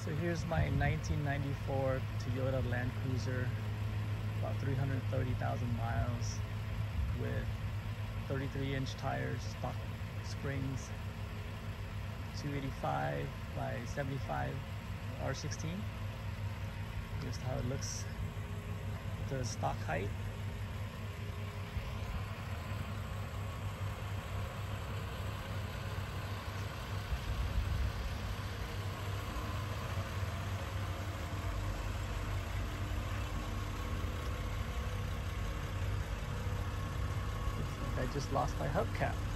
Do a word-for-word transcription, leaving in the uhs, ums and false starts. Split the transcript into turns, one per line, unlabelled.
So here's my nineteen ninety-four Toyota Land Cruiser, about three hundred thirty thousand miles, with thirty-three inch tires, stock springs, two eighty-five by seventy-five R sixteen. Here's how it looks, the stock height. I just lost my hubcap.